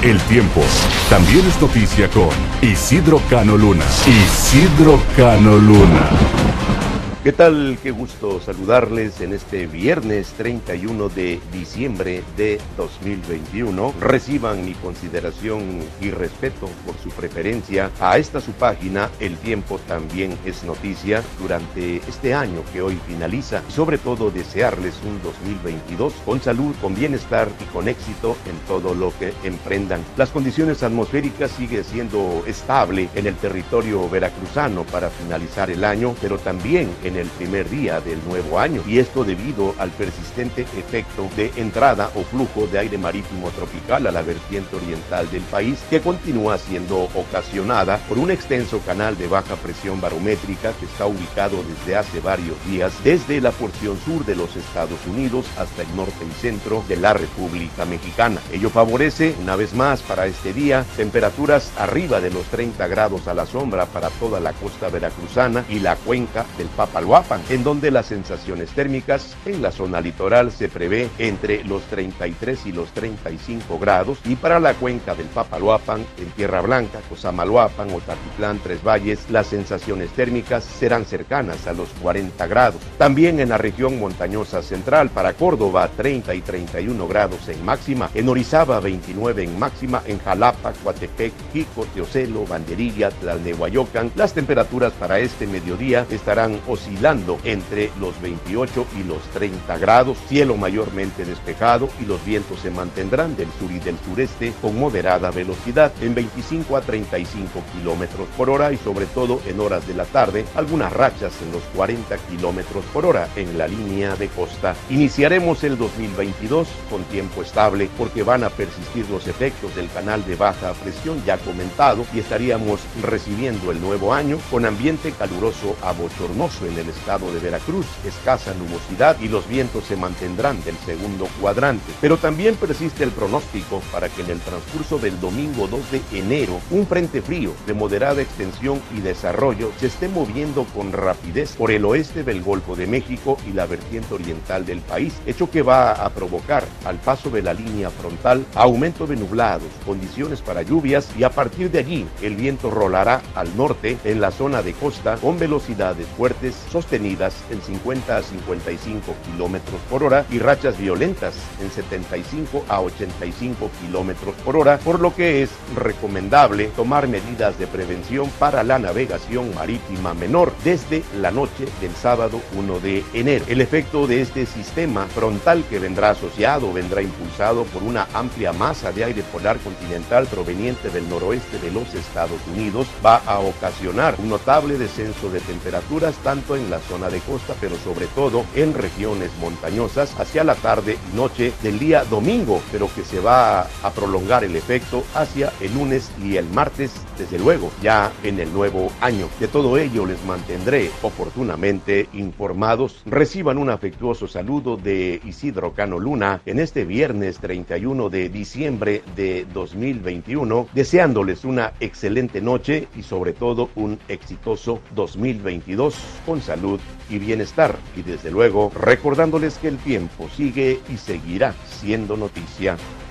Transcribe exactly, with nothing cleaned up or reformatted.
El tiempo también es noticia con Isidro Cano Luna. Isidro Cano Luna. ¿Qué tal? Qué gusto saludarles en este viernes treinta y uno de diciembre de dos mil veintiuno. Reciban mi consideración y respeto por su preferencia a esta su página, El Tiempo También es Noticia, durante este año que hoy finaliza. Y sobre todo desearles un dos mil veintidós con salud, con bienestar y con éxito en todo lo que emprendan. Las condiciones atmosféricas siguen siendo estable en el territorio veracruzano para finalizar el año, pero también en el primer día del nuevo año, y esto debido al persistente efecto de entrada o flujo de aire marítimo tropical a la vertiente oriental del país, que continúa siendo ocasionada por un extenso canal de baja presión barométrica que está ubicado desde hace varios días desde la porción sur de los Estados Unidos hasta el norte y centro de la República Mexicana. Ello favorece, una vez más para este día, temperaturas arriba de los treinta grados a la sombra para toda la costa veracruzana y la cuenca del Papaloapan, en donde las sensaciones térmicas en la zona litoral se prevé entre los treinta y tres y los treinta y cinco grados, y para la cuenca del Papaloapan, en Tierra Blanca, Cosamaloapan, Otatitlán, Tres Valles, las sensaciones térmicas serán cercanas a los cuarenta grados. También en la región montañosa central, para Córdoba, treinta y treinta y uno grados en máxima, en Orizaba, veintinueve en máxima, en Jalapa, Coatepec, Jico, Teocelo, Banderilla, Tlalnehuayocan, las temperaturas para este mediodía estarán oscilando entre los veintiocho y los treinta grados, cielo mayormente despejado, y los vientos se mantendrán del sur y del sureste con moderada velocidad en veinticinco a treinta y cinco kilómetros por hora, y sobre todo en horas de la tarde algunas rachas en los cuarenta kilómetros por hora en la línea de costa. Iniciaremos el dos mil veintidós con tiempo estable porque van a persistir los efectos del canal de baja presión ya comentado, y estaríamos recibiendo el nuevo año con ambiente caluroso a bochornoso en el estado de Veracruz, escasa nubosidad, y los vientos se mantendrán del segundo cuadrante. Pero también persiste el pronóstico para que en el transcurso del domingo dos de enero un frente frío de moderada extensión y desarrollo se esté moviendo con rapidez por el oeste del Golfo de México y la vertiente oriental del país, hecho que va a provocar al paso de la línea frontal aumento de nublados, condiciones para lluvias, y a partir de allí el viento rolará al norte en la zona de costa con velocidades fuertes sostenidas en cincuenta a cincuenta y cinco kilómetros por hora y rachas violentas en setenta y cinco a ochenta y cinco kilómetros por hora, por lo que es recomendable tomar medidas de prevención para la navegación marítima menor desde la noche del sábado uno de enero. El efecto de este sistema frontal, que vendrá asociado, vendrá impulsado por una amplia masa de aire polar continental proveniente del noroeste de los Estados Unidos, va a ocasionar un notable descenso de temperaturas tanto en la zona de costa, pero sobre todo en regiones montañosas hacia la tarde y noche del día domingo, pero que se va a prolongar el efecto hacia el lunes y el martes, desde luego ya en el nuevo año. De todo ello les mantendré oportunamente informados. Reciban un afectuoso saludo de Isidro Cano Luna en este viernes treinta y uno de diciembre de dos mil veintiuno, deseándoles una excelente noche y sobre todo un exitoso dos mil veintidós con salud y bienestar, y desde luego recordándoles que el tiempo sigue y seguirá siendo noticia.